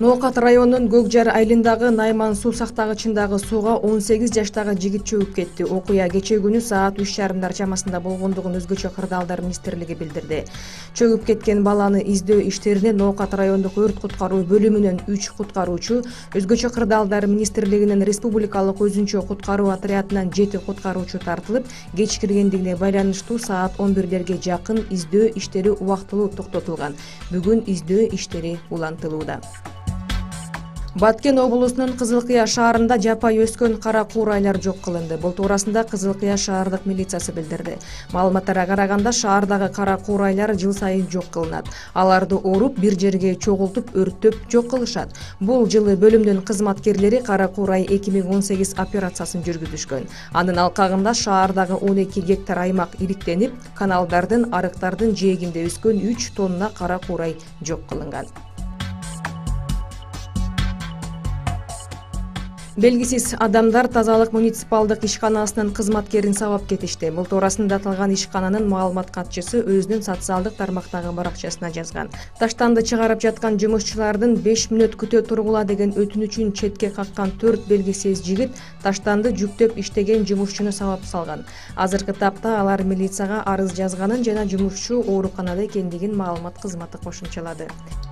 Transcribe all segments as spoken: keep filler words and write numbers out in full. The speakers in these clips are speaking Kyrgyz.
Ноокат районунун Көкжар айылындагы Найман суу сактагычындагы сууга он сегиз жаштагы жигит чөгүп кетти. Окуя кечээ күнү саат үч жарымдар чамасында болгондугун Өзгөчө кырдаалдар министрлиги билдирди. Чөгүп кеткен баланы издөө иштерине Ноокат райондук өрт куткаруу бөлүмүнөн үч куткаруучу, Өзгөчө кырдаалдар министрлигинин республикалык өзүнчө куткаруу отрядынан жети куткаруучу тартылып, кеч киргендигине байланыштуу саат он бирдерге жакын издөө иштери убактылуу токтотулган. Бүгүн издөө иштери улантылууда. Баткен облусунун Кызылкыя шаарында жапай өскөн кара куурайлар жок кылынды. Бул туурасында Кызылкыя шаардык милициясы билдирди. Маалыматтарга караганда, шаардагы кара куурайлар жыл сайын жок кылынат. Аларды оруп, бир жерге чогултуп, өрттөп жок кылышат. Бул жылы бөлүмдүн кызматкерлери кара куурай эки миң он сегиз операциясын жүргүзүшкөн. Анын алкагында шаардагы он эки гектар аймак иликтенип, каналдардын, арыктардын жээгинде өскөн үч тонна кара куурай жок кылынган. Белгисиз адамдар тазалык муниципалдык ишканасынын кызматкерин сабап кетишти. Бул туурасында аталган ишкананын маалымат катчысы өзүнүн социалдык тармактагы баракчасына жазган. Таштанды чыгарып жаткан жумушчулардын беш мүнөт күтө тургула деген өтүнүчүн четке каккан төрт белгисиз жигит таштанды жүктөп иштеген жумушчуну сабап салган. Азыркы тапта алар милицияга арыз жазганын жана жумушчу ооруканада экендигин маалымат кызматы кошумчалады.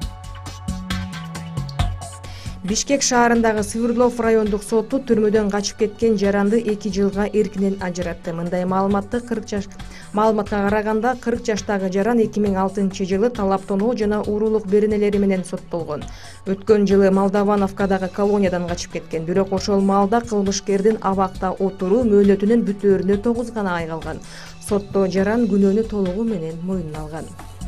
Бишкек шаарындагы Свердлов райондук соту түрмөдөн качып кеткен жаранды эки жылга эркинен ажыратты. Мындай маалыматты кырк жаш маалыматка караганда кырк жаштагы жаран эки миң алтынчы жылы талаптонуу жана уурулук беренелери менен соттолгон. Өткөн жылы Молдавановкадагы колониядан качып кеткен. Бирок ошол маалда кылмышкердин абакта отуруу мөөнөтүнүн бүтөөрүнө тогуз гана ай калган. Сотто жаран күнөөнү толугу менен мойнуна алган.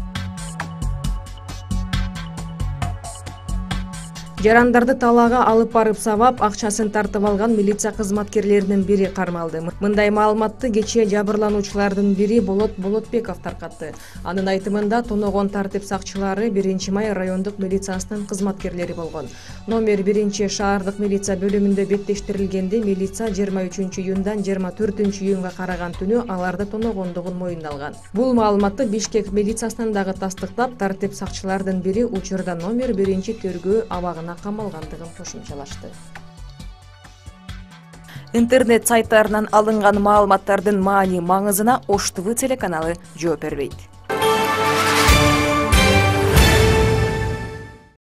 Жарандарды талаага алып барып сабап, акчасын тартып алган милиция кызматкерлеринин бири кармалды. Мындай маалыматты кечээ жабырлануучулардын бири Болот Болотбеков таркатты. Анын айтымында тоногон тартип сакчылары биринчи май райондук милициясынын кызматкерлери болгон. Номер биринчи шаардык милиция бөлүмүндө беттештирилгенде милиция жыйырма үчүнчү июндан жыйырма төртүнчү июнга караган түнү аларды тоногондугун моюнуна алган. Бул маалыматты Бишкек милициясынан дагы тастыктап, тартип сакчылардын бири учурда номер биринчи тергөө абагына камалгандыгын кошумчалашты. Интернет сайттарынан алынган маалыматтардын маани маңызына Ош ТВ телеканалы жооп бербейт.